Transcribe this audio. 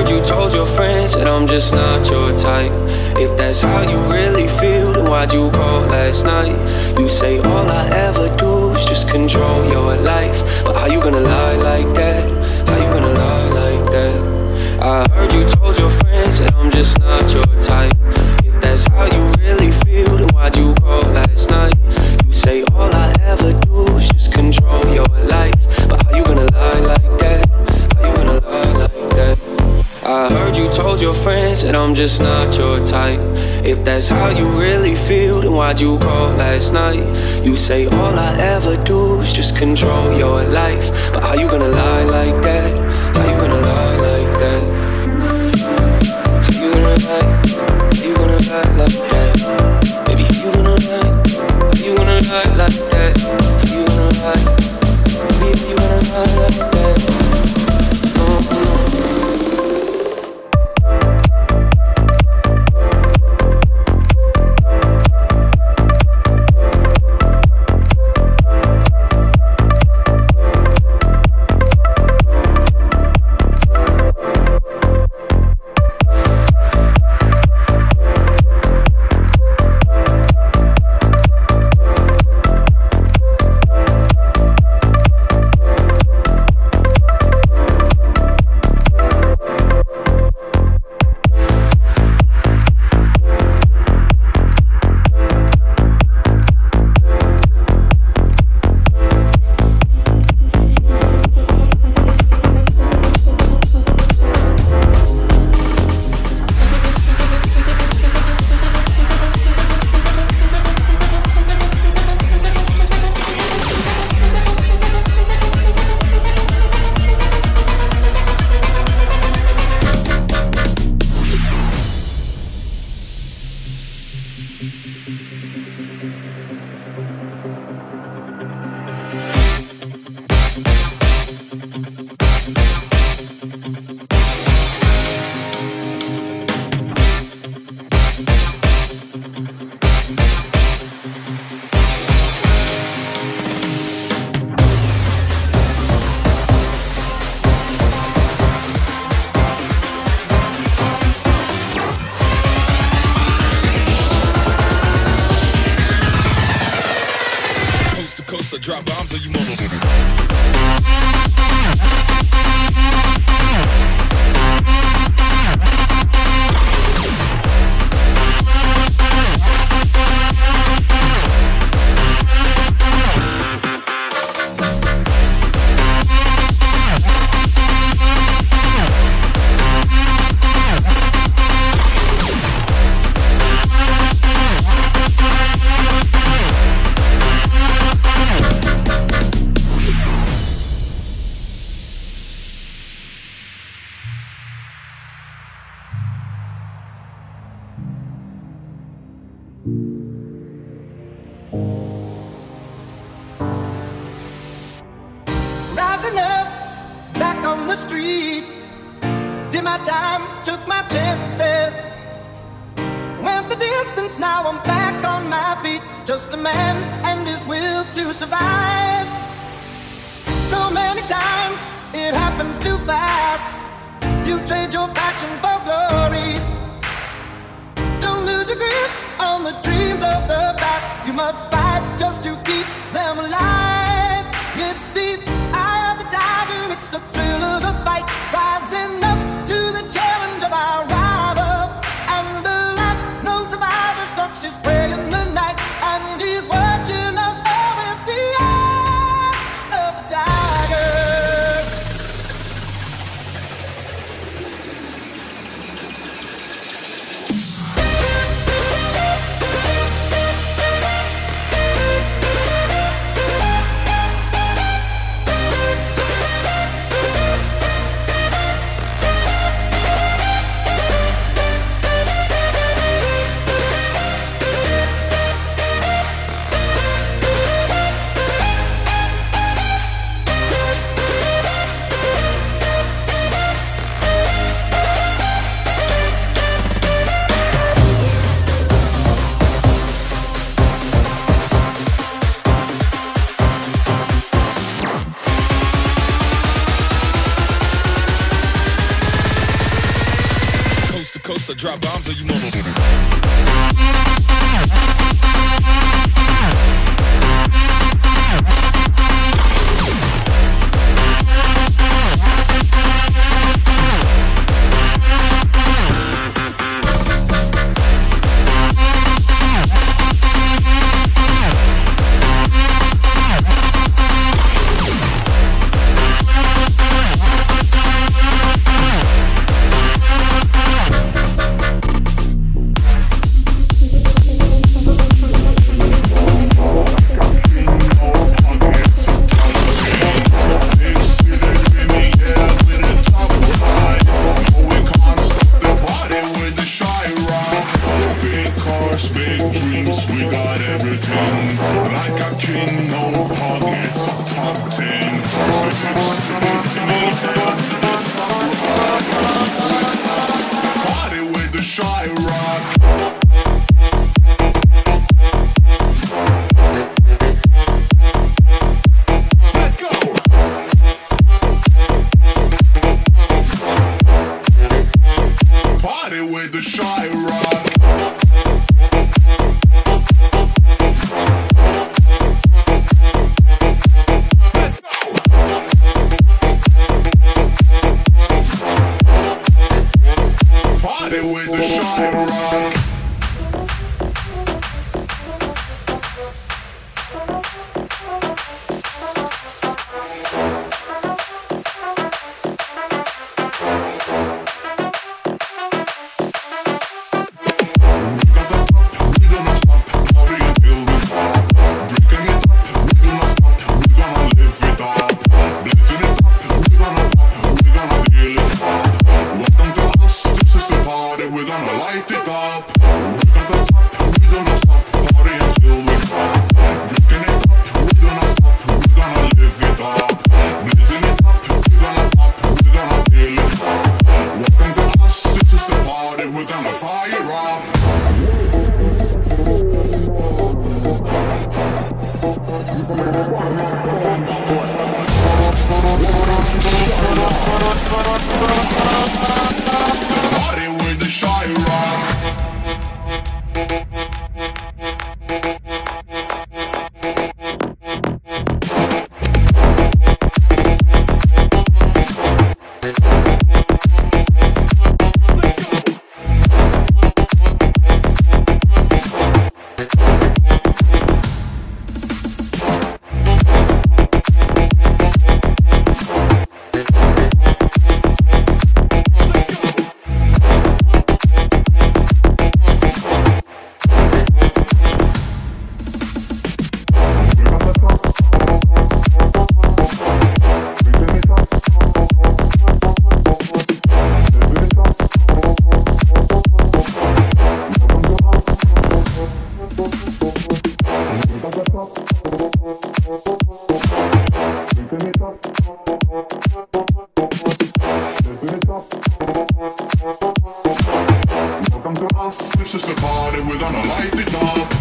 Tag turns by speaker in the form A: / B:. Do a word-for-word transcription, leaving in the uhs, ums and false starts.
A: heard you told your friends that I'm just not your type. If that's how you really feel, then why'd you call last night? You say all I ever do is just control your life. But how you gonna lie like that? How you gonna lie like that? I heard you told your friends that I'm just not your type. If that's how you really feel, then why'd you call last night? You say all I ever do is just control your life. But how you gonna lie like that? How you gonna lie like that? I heard you told your friends that I'm just not your type. If that's how you really feel, then why'd you call last night? You say all I ever do is just control your life. But how you gonna lie like that? How you gonna lie like that? How you gonna lie? How you gonna lie like that? Baby, how you gonna lie? How you gonna lie like that? How you gonna lie? Baby, how you gonna lie like that? Mm-hmm.
B: Drop bombs or you mother.
C: Rising up, back on the street. Did my time, took my chances. Went the distance, now I'm back on my feet. Just a man and his will to survive. So many times, it happens too fast. You trade your passion for glory. Don't lose your grip on the dreams of the past. You must fight just to keep them alive. It's the eye of the tiger, it's the thrill of the fight. Rising up to the challenge of our rival. And the last known survivor stalks his prey in the night. And he's watching us all with the eye of the tiger.
B: coast to drop bombs on you motherfuckers.
D: Welcome to us, this is the party, we're gonna light it up.